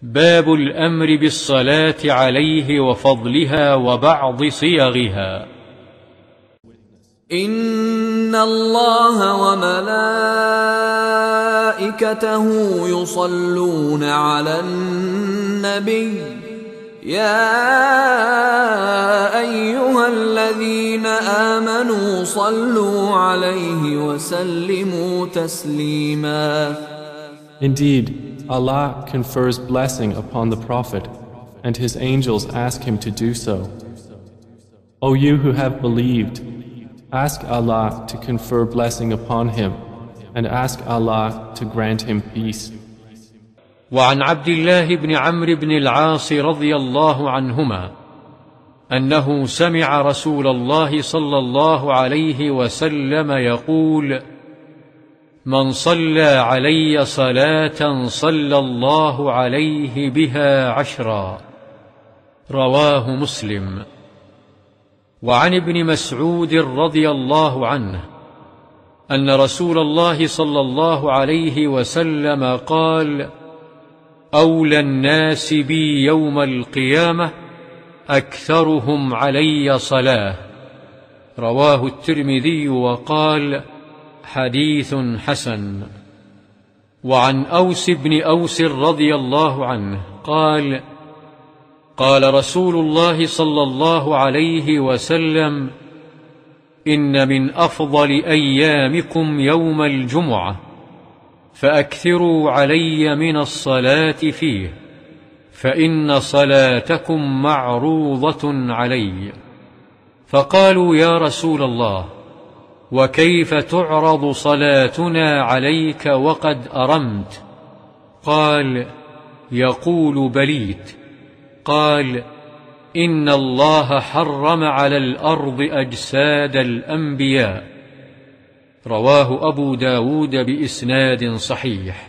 باب الأمر بالصلاة عليه وفضلها وبعض صيغها. إن الله وملائكته يصلون على النبي يا أيها الذين آمنوا صلوا عليه وسلموا تسليما. Indeed, Allah confers blessing upon the Prophet, and His angels ask him to do so. O you who have believed, ask Allah to confer blessing upon him, and ask Allah to grant him peace. وعن عبد الله بن عمرو بن العاص رضي الله عنهما أنه سمع رسول الله صلى الله عليه وسلم يقول: من صلى علي صلاة صلى الله عليه بها 10. رواه مسلم. وعن ابن مسعود رضي الله عنه أن رسول الله صلى الله عليه وسلم قال: أولى الناس بي يوم القيامة أكثرهم علي صلاة. رواه الترمذي وقال: حديث حسن. وعن أوس بن أوس رضي الله عنه قال: قال رسول الله صلى الله عليه وسلم: إن من أفضل أيامكم يوم الجمعة، فأكثروا علي من الصلاة فيه، فإن صلاتكم معروضة علي. فقالوا: يا رسول الله، وكيف تعرض صلاتنا عليك وقد أرمت؟ قال: يقول بليت. قال: إن الله حرم على الأرض أجساد الأنبياء. رواه أبو داود بإسناد صحيح.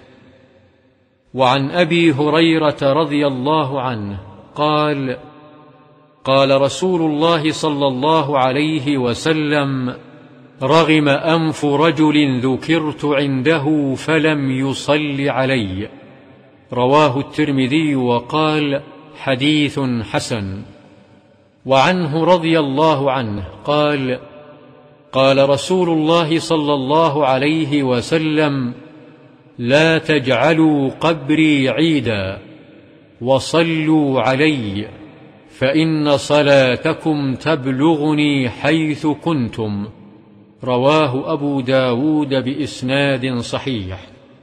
وعن أبي هريرة رضي الله عنه قال: قال رسول الله صلى الله عليه وسلم: رغم أنف رجل ذكرت عنده فلم يصل علي. رواه الترمذي وقال: حديث حسن. وعنه رضي الله عنه قال: قال رسول الله صلى الله عليه وسلم: لا تجعلوا قبري عيدا، وصلوا علي، فإن صلاتكم تبلغني حيث كنتم. رواه أبو داود بإسناد صحيح.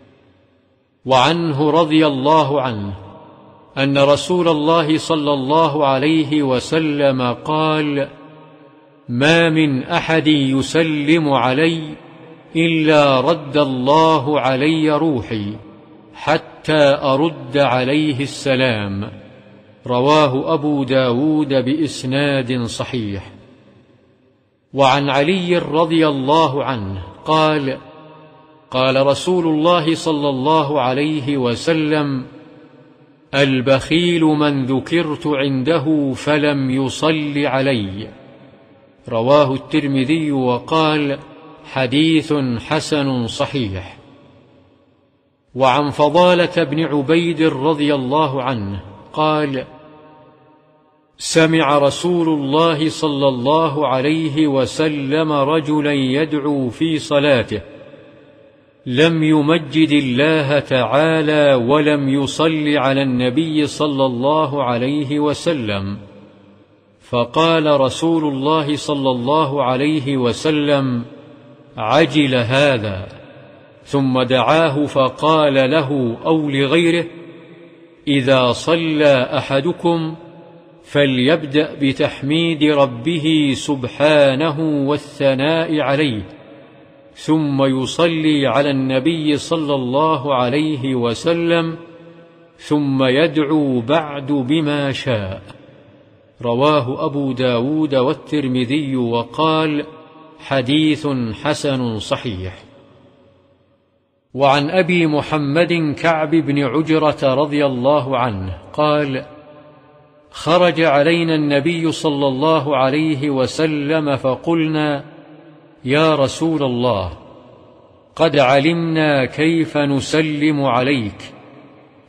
وعنه رضي الله عنه أن رسول الله صلى الله عليه وسلم قال: ما من أحد يسلم علي إلا رد الله علي روحي حتى أرد عليه السلام. رواه أبو داود بإسناد صحيح. وعن علي رضي الله عنه قال: قال رسول الله صلى الله عليه وسلم: البخيل من ذكرت عنده فلم يصل علي. رواه الترمذي وقال: حديث حسن صحيح. وعن فضالة بن عبيد رضي الله عنه قال: سمع رسول الله صلى الله عليه وسلم رجلا يدعو في صلاته لم يمجد الله تعالى ولم يصل على النبي صلى الله عليه وسلم، فقال رسول الله صلى الله عليه وسلم: عجل هذا. ثم دعاه فقال له أو لغيره: إذا صلى أحدكم فليبدأ بتحميد ربه سبحانه والثناء عليه، ثم يصلي على النبي صلى الله عليه وسلم، ثم يدعو بعد بما شاء. رواه أبو داود والترمذي وقال: حديث حسن صحيح. وعن أبي محمد كعب بن عجرة رضي الله عنه قال: خرج علينا النبي صلى الله عليه وسلم فقلنا: يا رسول الله، قد علمنا كيف نسلم عليك،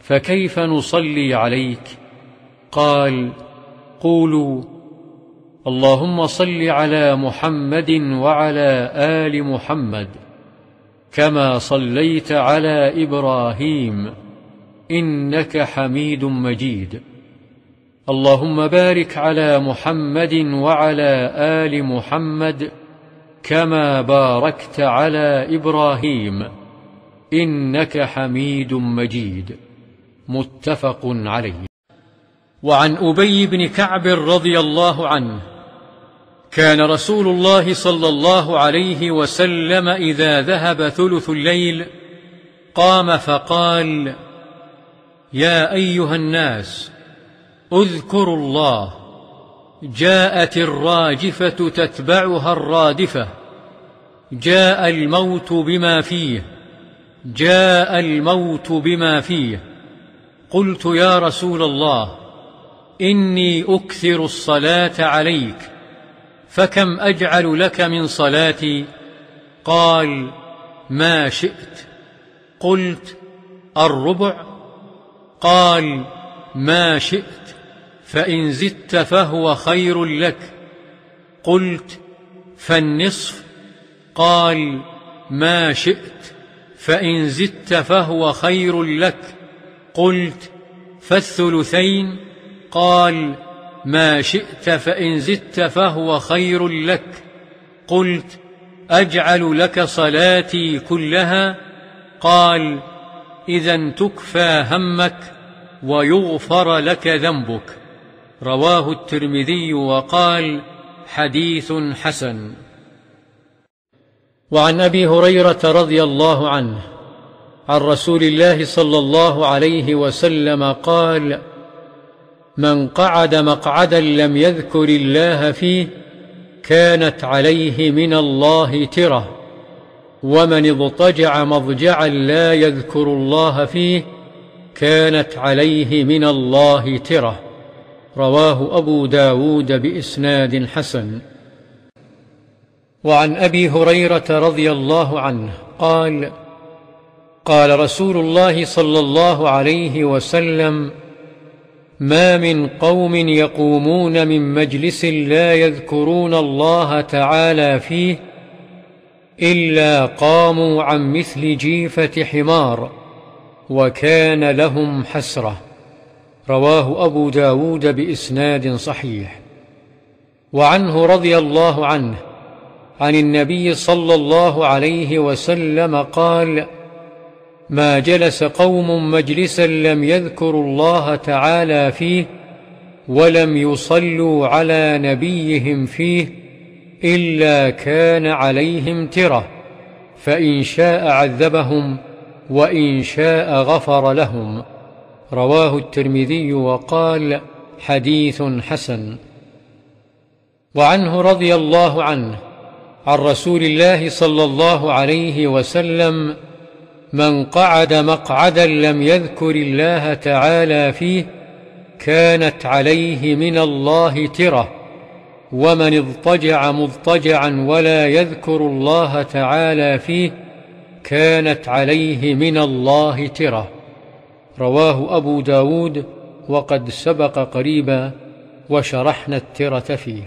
فكيف نصلي عليك؟ قال: قولوا: اللهم صل على محمد وعلى آل محمد كما صليت على إبراهيم إنك حميد مجيد. اللهم بارك على محمد وعلى آل محمد كما باركت على إبراهيم إنك حميد مجيد. متفق عليه. وعن أبي بن كعب رضي الله عنه: كان رسول الله صلى الله عليه وسلم إذا ذهب ثلث الليل قام فقال: يا أيها الناس اذكروا الله، جاءت الراجفة تتبعها الرادفة، جاء الموت بما فيه، جاء الموت بما فيه. قلت: يا رسول الله، إني أكثر الصلاة عليك، فكم أجعل لك من صلاتي؟ قال: ما شئت. قلت: الربع؟ قال: ما شئت، فإن زدت فهو خير لك. قلت: فالنصف؟ قال: ما شئت، فإن زدت فهو خير لك. قلت: فالثلثين؟ قال: ما شئت، فإن زدت فهو خير لك. قلت: أجعل لك صلاتي كلها؟ قال: إذا تكفى همك ويغفر لك ذنبك. رواه الترمذي وقال: حديث حسن. وعن أبي هريرة رضي الله عنه عن رسول الله صلى الله عليه وسلم قال: من قعد مقعدا لم يذكر الله فيه كانت عليه من الله ترة، ومن اضطجع مضجعا لا يذكر الله فيه كانت عليه من الله ترة. رواه أبو داود بإسناد حسن. وعن أبي هريرة رضي الله عنه قال: قال رسول الله صلى الله عليه وسلم: ما من قوم يقومون من مجلس لا يذكرون الله تعالى فيه إلا قاموا عن مثل جيفة حمار وكان لهم حسرة. رواه أبو داود بإسناد صحيح. وعنه رضي الله عنه عن النبي صلى الله عليه وسلم قال: ما جلس قوم مجلسا لم يذكروا الله تعالى فيه ولم يصلوا على نبيهم فيه إلا كان عليهم ترة، فإن شاء عذبهم وإن شاء غفر لهم. رواه الترمذي وقال: حديث حسن. وعنه رضي الله عنه عن رسول الله صلى الله عليه وسلم: من قعد مقعدا لم يذكر الله تعالى فيه كانت عليه من الله ترة، ومن اضطجع مضطجعا ولا يذكر الله تعالى فيه كانت عليه من الله ترة. رواه أبو داود وقد سبق قريبا وشرحنا الترة فيه.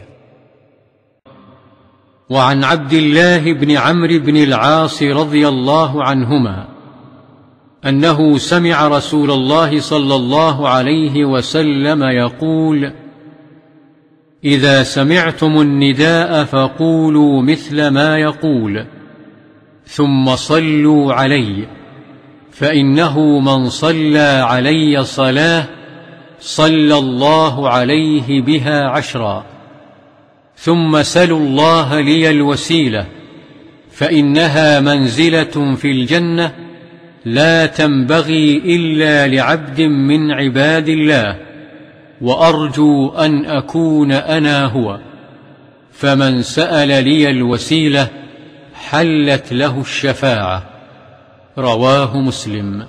وعن عبد الله بن عمرو بن العاص رضي الله عنهما أنه سمع رسول الله صلى الله عليه وسلم يقول: إذا سمعتم النداء فقولوا مثل ما يقول ثم صلوا علي، فإنه من صلى علي صلاة صلى الله عليه بها 10. ثم سلوا الله لي الوسيلة، فإنها منزلة في الجنة لا تنبغي إلا لعبد من عباد الله، وأرجو أن أكون أنا هو. فمن سأل لي الوسيلة حلت له الشفاعة. رواه مسلم.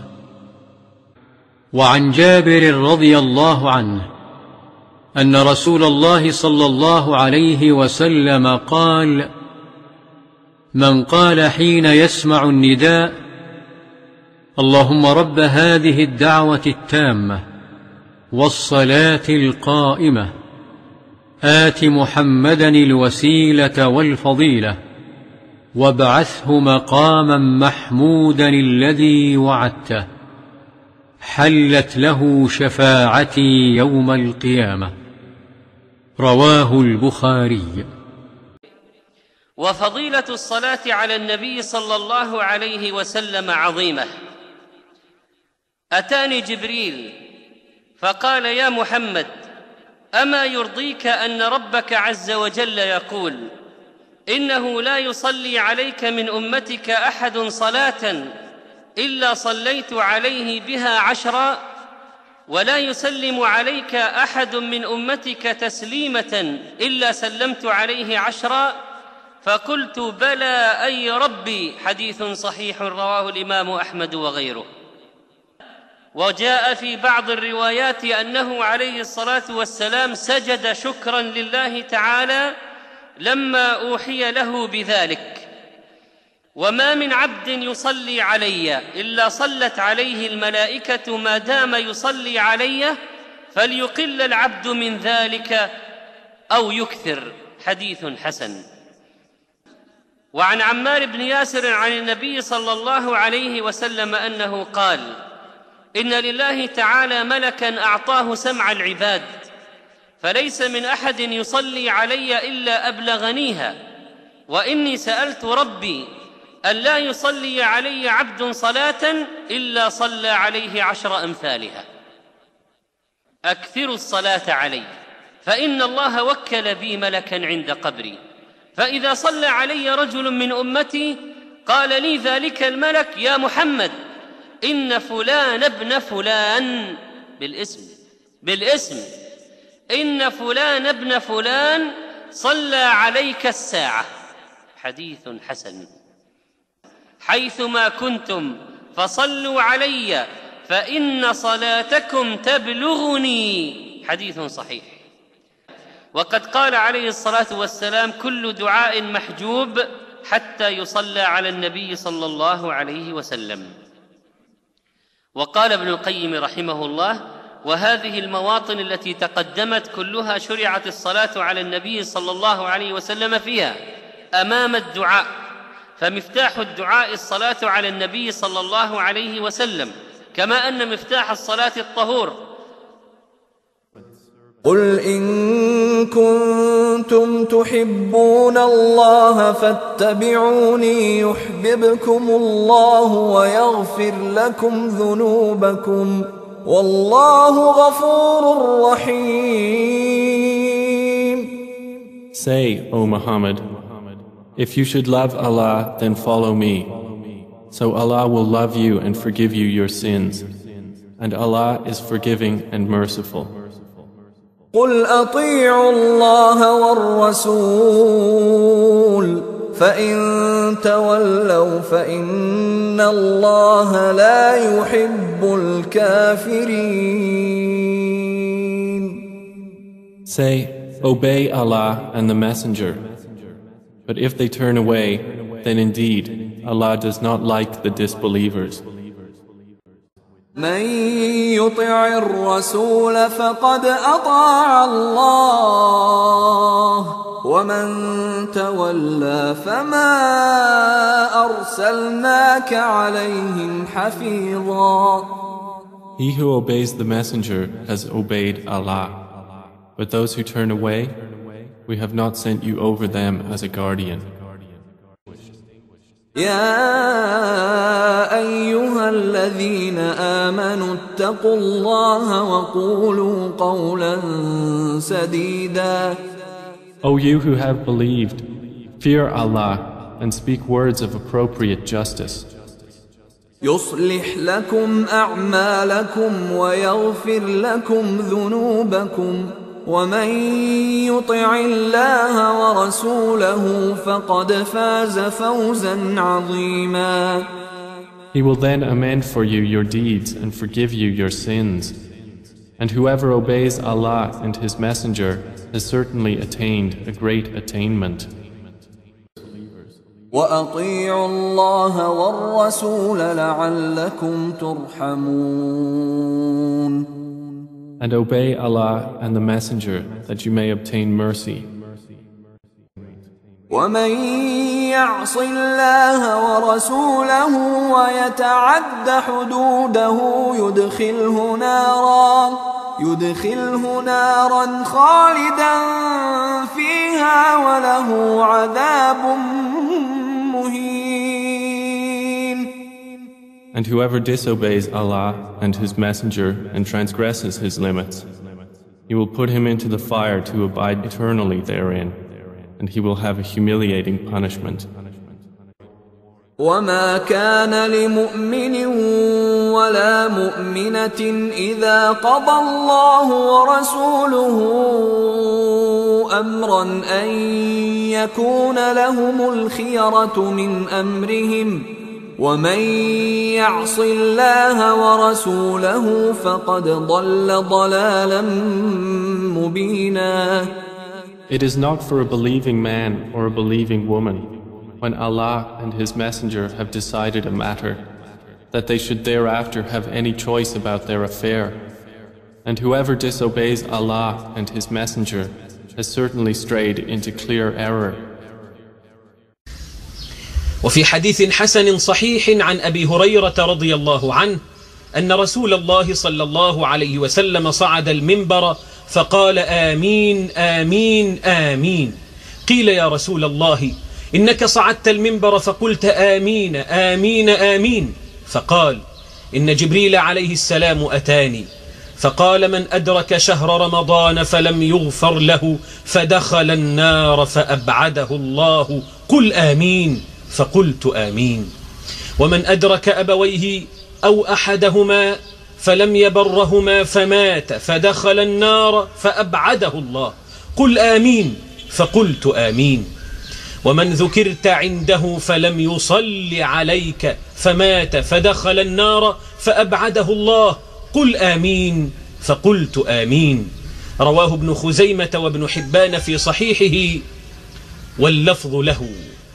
وعن جابر رضي الله عنه أن رسول الله صلى الله عليه وسلم قال: من قال حين يسمع النداء: اللهم رب هذه الدعوة التامة والصلاة القائمة آت محمدا الوسيلة والفضيلة وابعثه مقاما محمودا الذي وعدته حلت له شفاعتي يوم القيامة. رواه البخاري. وفضيلة الصلاة على النبي صلى الله عليه وسلم عظيمة. أتاني جبريل فقال: يا محمد، أما يرضيك أن ربك عز وجل يقول: إنه لا يصلي عليك من أمتك أحد صلاة إلا صليت عليه بها 10، ولا يسلم عليك أحد من أمتك تسليمة إلا سلمت عليه 10؟ فقلت: بلى أي ربي. حديث صحيح رواه الإمام أحمد وغيره. وجاء في بعض الروايات أنه عليه الصلاة والسلام سجد شكرا لله تعالى لما أوحي له بذلك. وما من عبد يصلي علي إلا صلت عليه الملائكة ما دام يصلي علي، فليقل العبد من ذلك أو يكثر. حديث حسن. وعن عمار بن ياسر عن النبي صلى الله عليه وسلم أنه قال: إن لله تعالى ملكا أعطاه سمع العباد، فليس من أحد يصلي علي إلا أبلغنيها، وإني سألت ربي أن لا يصلي علي عبد صلاة إلا صلى عليه 10 أمثالها. أكثروا الصلاة علي، فإن الله وكل بي ملكا عند قبري، فإذا صلى علي رجل من أمتي قال لي ذلك الملك: يا محمد، إن فلان ابن فلان، بالاسم إن فلان ابن فلان صلى عليك الساعة. حديث حسن. حيثما كنتم فصلوا علي فإن صلاتكم تبلغني. حديث صحيح. وقد قال عليه الصلاة والسلام: كل دعاء محجوب حتى يصلى على النبي صلى الله عليه وسلم. وقال ابن القيم رحمه الله: وهذه المواطن التي تقدمت كلها شرعت الصلاة على النبي صلى الله عليه وسلم فيها أمام الدعاء، فمفتاح الدعاء الصلاة على النبي صلى الله عليه وسلم، كما أن مفتاح الصلاة الطهور. قل إن كنتم تحبون الله فاتبعوني يحببكم الله ويغفر لكم ذنوبكم والله غفور رحيم. Say, O Muhammad, if you should love Allah, then follow me. So Allah will love you and forgive you your sins. And Allah is forgiving and merciful. قل أطيعوا الله والرسول فإن تولوا فإن الله لا يحب الكافرين. Say, obey Allah and the Messenger. But if they turn away, then indeed Allah does not like the disbelievers. من يطع الرسول فقد أطاع الله ومن تولى فما أرسلناك عليهم حفيظا. He who obeys the Messenger has obeyed Allah. But those who turn away, we have not sent you over them as a guardian. يا أيها الذين آمنوا اتقوا الله وقولوا قولا سديدا. O you who have believed, fear Allah and speak words of appropriate justice. يصلح لكم أعمالكم ويغفر لكم ذنوبكم ومن يطع الله ورسوله فقد فاز فوزا عظيما. He will then amend for you your deeds and forgive you your sins. And whoever obeys Allah and His Messenger has certainly attained a great attainment. وأطيعوا الله والرسول لعلكم ترحمون. And obey Allah and the Messenger that you may obtain mercy. ومن يعص الله ورسوله ويتعد حدوده يدخله نارا خالدا فيها وله عذاب مهين. And whoever disobeys Allah and His Messenger and transgresses His limits, He will put him into the fire to abide eternally therein, and he will have a humiliating punishment. وما كان لمؤمن ولا مؤمنة إذا قضى الله ورسوله أمرا أن يكون لهم الخيرة من أمرهم ومن يعص الله ورسوله فقد ضل ضلالا مبينا. It is not for a believing man or a believing woman, when Allah and His Messenger have decided a matter, that they should thereafter have any choice about their affair. And whoever disobeys Allah and His Messenger has certainly strayed into clear error. وفي حديث حسن صحيح عن أبي هريرة رضي الله عنه أن رسول الله صلى الله عليه وسلم صعد المنبر فقال آمين آمين آمين. قيل يا رسول الله إنك صعدت المنبر فقلت آمين آمين آمين. فقال إن جبريل عليه السلام أتاني فقال من أدرك شهر رمضان فلم يغفر له فدخل النار فأبعده الله. قل آمين. فقلت آمين. ومن أدرك أبويه أو أحدهما فلم يبرهما فمات فدخل النار فأبعده الله. قل آمين. فقلت آمين. ومن ذكرت عنده فلم يصل عليك فمات فدخل النار فأبعده الله. قل آمين. فقلت آمين. رواه ابن خزيمة وابن حبان في صحيحه واللفظ له.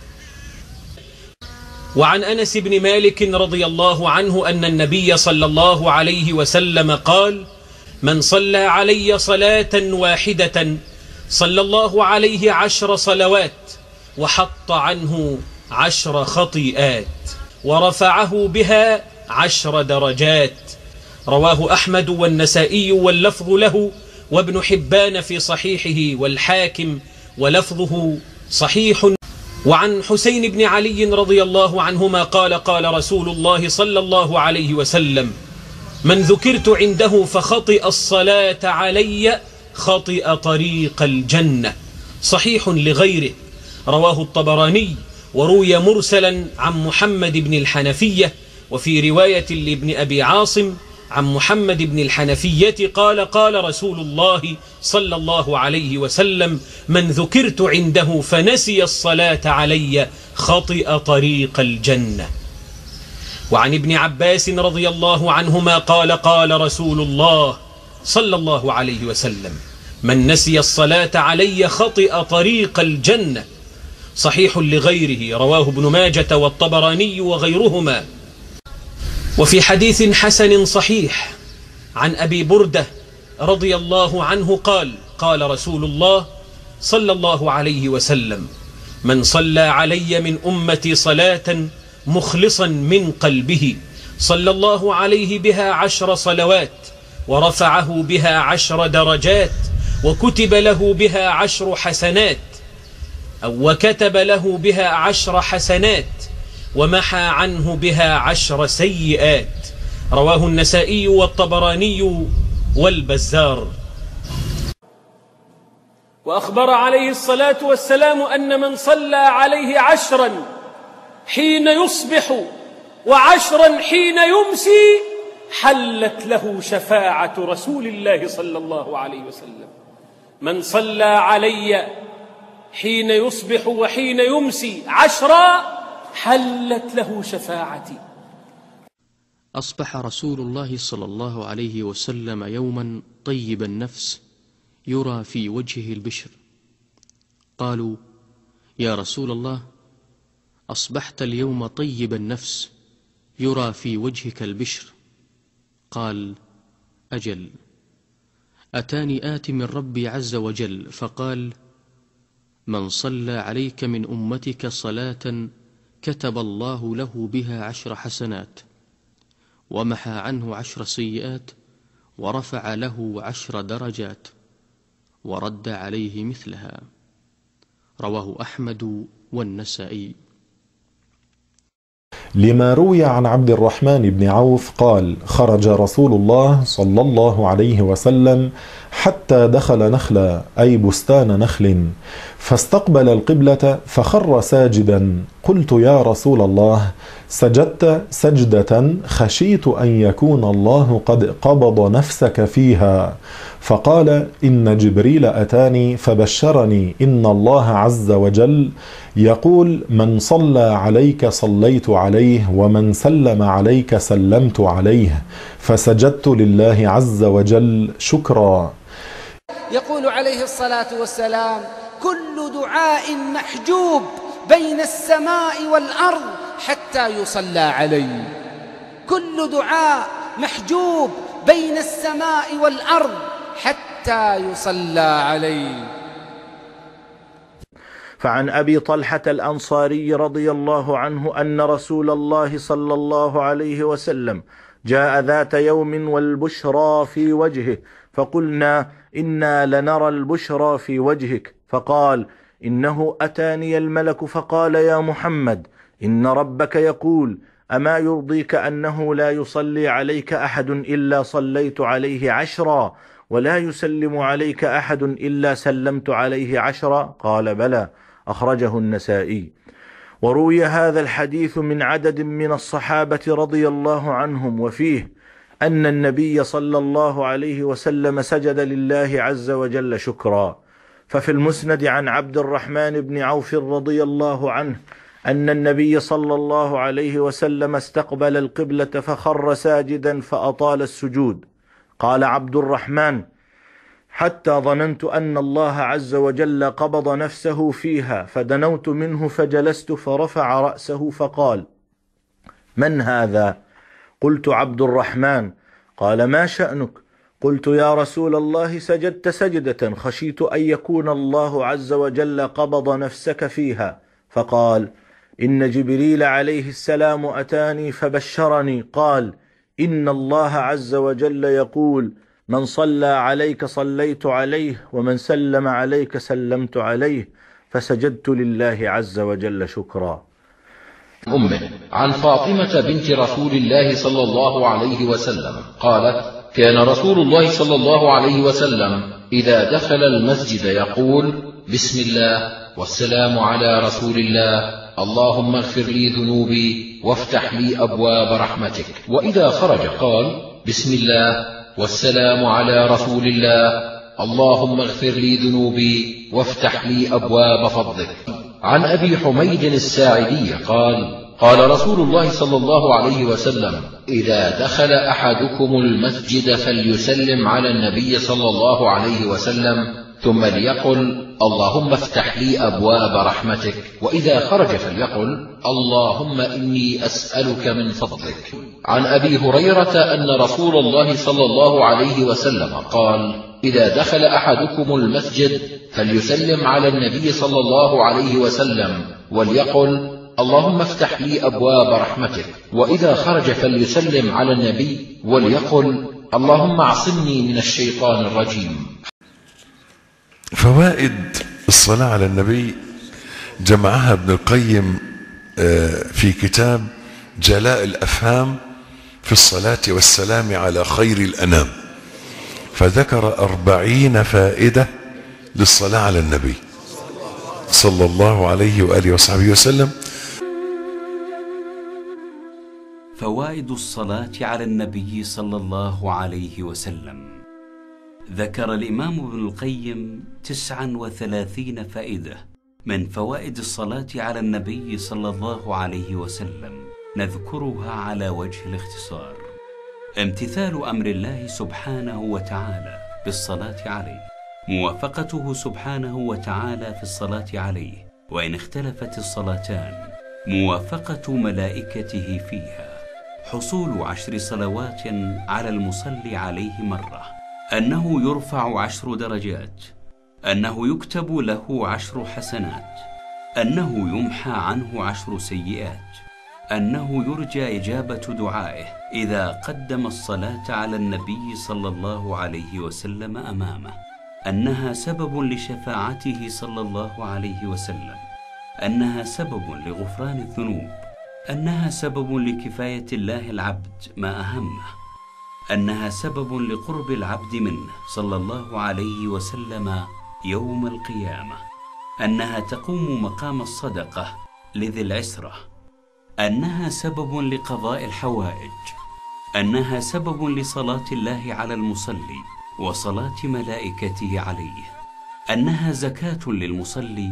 وعن أنس بن مالك رضي الله عنه أن النبي صلى الله عليه وسلم قال من صلى علي صلاة واحدة صلى الله عليه 10 صلوات وحط عنه 10 خطيئات ورفعه بها 10 درجات. رواه أحمد والنسائي واللفظ له وابن حبان في صحيحه والحاكم ولفظه صحيح. وعن حسين بن علي رضي الله عنهما قال قال رسول الله صلى الله عليه وسلم من ذكرت عنده فخطئ الصلاة علي خطئ طريق الجنة. صحيح لغيره. رواه الطبراني وروي مرسلا عن محمد بن الحنفية وفي رواية لابن أبي عاصم عن محمد بن الحنفية قال قال رسول الله صلى الله عليه وسلم من ذكرت عنده فنسي الصلاة علي خطئ طريق الجنة. وعن ابن عباس رضي الله عنهما قال قال رسول الله صلى الله عليه وسلم من نسي الصلاة علي خطئ طريق الجنة. صحيح لغيره. رواه ابن ماجة والطبراني وغيرهما. وفي حديث حسن صحيح عن أبي بردة رضي الله عنه قال قال رسول الله صلى الله عليه وسلم من صلى علي من أمتي صلاة مخلصا من قلبه صلى الله عليه بها 10 صلوات ورفعه بها 10 درجات وكتب له بها 10 حسنات أو وكتب له بها 10 حسنات ومحى عنه بها 10 سيئات. رواه النسائي والطبراني والبزار. وأخبر عليه الصلاة والسلام أن من صلى عليه 10 حين يصبح و10 حين يمسي حلت له شفاعة رسول الله صلى الله عليه وسلم. من صلى علي حين يصبح وحين يمسي 10 حلت له شفاعتي. أصبح رسول الله صلى الله عليه وسلم يوما طيب النفس يرى في وجهه البشر. قالوا يا رسول الله أصبحت اليوم طيب النفس يرى في وجهك البشر. قال: أجل. أتاني آت من ربي عز وجل فقال: من صلى عليك من أمتك صلاة كتب الله له بها 10 حسنات، ومحى عنه 10 سيئات، ورفع له 10 درجات، ورد عليه مثلها. رواه أحمد والنسائي. لما روي عن عبد الرحمن بن عوف قال: خرج رسول الله صلى الله عليه وسلم حتى دخل نخلا، أي بستان نخل، فاستقبل القبلة فخر ساجدا. قلت: يا رسول الله، سجدت سجدة خشيت أن يكون الله قد قبض نفسك فيها. فقال: إن جبريل أتاني فبشرني إن الله عز وجل يقول: من صلى عليك صليت عليه، ومن سلم عليك سلمت عليه. فسجدت لله عز وجل شكرا. يقول عليه الصلاة والسلام: كل دعاء محجوب بين السماء والأرض حتى يصلى عليه. كل دعاء محجوب بين السماء والأرض حتى يصلى عليه. فعن أبي طلحة الأنصاري رضي الله عنه أن رسول الله صلى الله عليه وسلم جاء ذات يوم والبشرى في وجهه، فقلنا: إنا لنرى البشرى في وجهك. فقال: إنه أتاني الملك فقال: يا محمد، إن ربك يقول: أما يرضيك أنه لا يصلي عليك أحد إلا صليت عليه 10، ولا يسلم عليك أحد إلا سلمت عليه 10؟ قال: بلى. أخرجه النسائي. وروي هذا الحديث من عدد من الصحابة رضي الله عنهم، وفيه أن النبي صلى الله عليه وسلم سجد لله عز وجل شكرا. ففي المسند عن عبد الرحمن بن عوف رضي الله عنه أن النبي صلى الله عليه وسلم استقبل القبلة فخر ساجدا فأطال السجود. قال عبد الرحمن: حتى ظننت أن الله عز وجل قبض نفسه فيها، فدنوت منه فجلست، فرفع رأسه فقال: من هذا؟ قلت: عبد الرحمن. قال: ما شأنك؟ قلت: يا رسول الله، سجدت سجدة خشيت أن يكون الله عز وجل قبض نفسك فيها. فقال: إن جبريل عليه السلام أتاني فبشرني، قال: إن الله عز وجل يقول: من صلى عليك صليت عليه، ومن سلم عليك سلمت عليه. فسجدت لله عز وجل شكرا. أمه عن فاطمة بنت رسول الله صلى الله عليه وسلم قالت: كان رسول الله صلى الله عليه وسلم إذا دخل المسجد يقول: بسم الله والسلام على رسول الله، اللهم اغفر لي ذنوبي وافتح لي أبواب رحمتك. وإذا خرج قال: بسم الله والسلام على رسول الله، اللهم اغفر لي ذنوبي وافتح لي أبواب فضلك. عن أبي حميد الساعدي قال: قال رسول الله صلى الله عليه وسلم: إذا دخل أحدكم المسجد فليسلم على النبي صلى الله عليه وسلم، ثم ليقل: اللهم افتح لي أبواب رحمتك. وإذا خرج فليقل: اللهم إني أسألك من فضلك. عن أبي هريرة أن رسول الله صلى الله عليه وسلم قال: إذا دخل أحدكم المسجد فليسلم على النبي صلى الله عليه وسلم وليقل: اللهم افتح لي أبواب رحمتك. وإذا خرج فليسلم على النبي وليقل: اللهم اعصمني من الشيطان الرجيم. فوائد الصلاة على النبي جمعها ابن القيم في كتاب جلاء الأفهام في الصلاة والسلام على خير الأنام، فذكر 40 فائدة للصلاة على النبي صلى الله عليه وآله وصحبه وسلم. فوائد الصلاة على النبي صلى الله عليه وسلم. ذكر الإمام ابن القيم 39 فائدة من فوائد الصلاة على النبي صلى الله عليه وسلم، نذكرها على وجه الاختصار. امتثال أمر الله سبحانه وتعالى بالصلاة عليه، موافقته سبحانه وتعالى في الصلاة عليه وإن اختلفت الصلاتان، موافقة ملائكته فيها، حصول 10 صلوات على المصلي عليه مرة، أنه يرفع 10 درجات، أنه يكتب له 10 حسنات، أنه يمحى عنه 10 سيئات، أنه يرجى إجابة دعائه إذا قدم الصلاة على النبي صلى الله عليه وسلم أمامه، أنها سبب لشفاعته صلى الله عليه وسلم، أنها سبب لغفران الذنوب، أنها سبب لكفاية الله العبد ما أهمه، أنها سبب لقرب العبد منه صلى الله عليه وسلم يوم القيامة، أنها تقوم مقام الصدقة لذي العسرة، أنها سبب لقضاء الحوائج، أنها سبب لصلاة الله على المصلي وصلاة ملائكته عليه، أنها زكاة للمصلي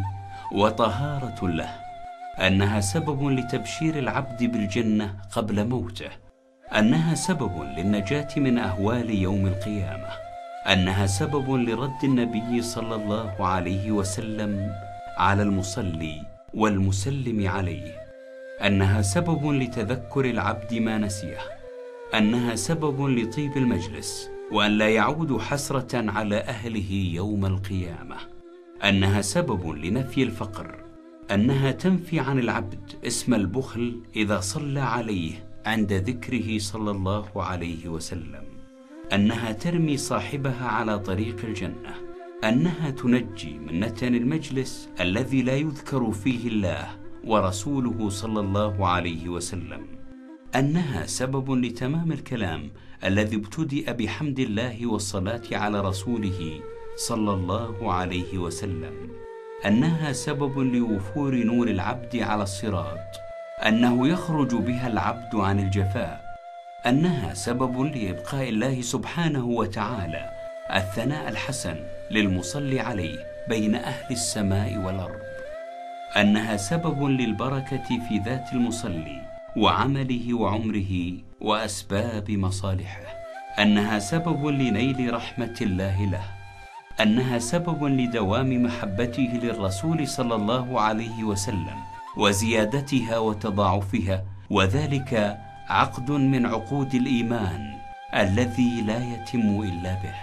وطهارة له، أنها سبب لتبشير العبد بالجنة قبل موته، أنها سبب للنجاة من أهوال يوم القيامة، أنها سبب لرد النبي صلى الله عليه وسلم على المصلي والمسلم عليه، أنها سبب لتذكر العبد ما نسيه، أنها سبب لطيب المجلس وأن لا يعود حسرة على أهله يوم القيامة، أنها سبب لنفي الفقر، أنها تنفي عن العبد اسم البخل إذا صلى عليه عند ذكره صلى الله عليه وسلم، أنها ترمي صاحبها على طريق الجنة، أنها تنجي من نتن المجلس الذي لا يذكر فيه الله ورسوله صلى الله عليه وسلم، أنها سبب لتمام الكلام الذي ابتدأ بحمد الله والصلاة على رسوله صلى الله عليه وسلم، أنها سبب لوفور نور العبد على الصراط، أنه يخرج بها العبد عن الجفاء، أنها سبب لإبقاء الله سبحانه وتعالى الثناء الحسن للمصلي عليه بين أهل السماء والأرض، أنها سبب للبركة في ذات المصلي وعمله وعمره وأسباب مصالحه، أنها سبب لنيل رحمة الله له، أنها سبب لدوام محبته للرسول صلى الله عليه وسلم وزيادتها وتضاعفها، وذلك عقد من عقود الإيمان الذي لا يتم إلا به،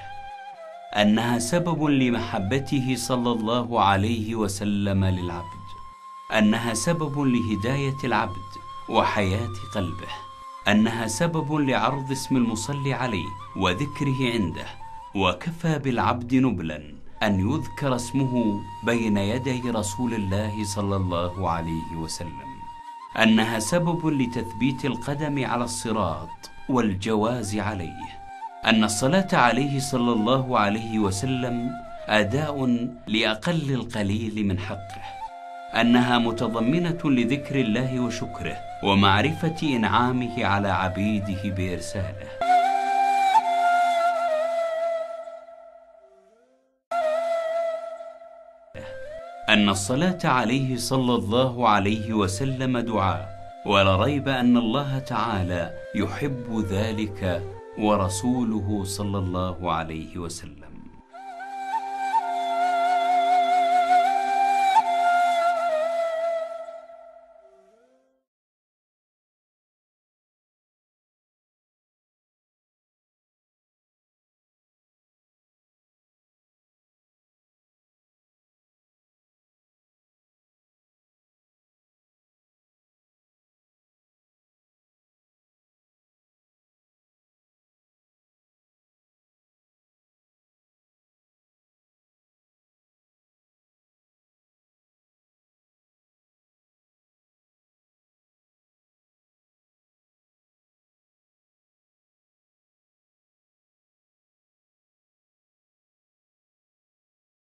أنها سبب لمحبته صلى الله عليه وسلم للعبد، أنها سبب لهداية العبد وحياة قلبه، أنها سبب لعرض اسم المصلي عليه وذكره عنده، وكفى بالعبد نبلا أن يذكر اسمه بين يدي رسول الله صلى الله عليه وسلم، أنها سبب لتثبيت القدم على الصراط والجواز عليه، أن الصلاة عليه صلى الله عليه وسلم أداء لأقل القليل من حقه، أنها متضمنة لذكر الله وشكره ومعرفة إنعامه على عبيده بإرساله، أن الصلاة عليه صلى الله عليه وسلم دعاء، ولا ريب أن الله تعالى يحب ذلك ورسوله صلى الله عليه وسلم.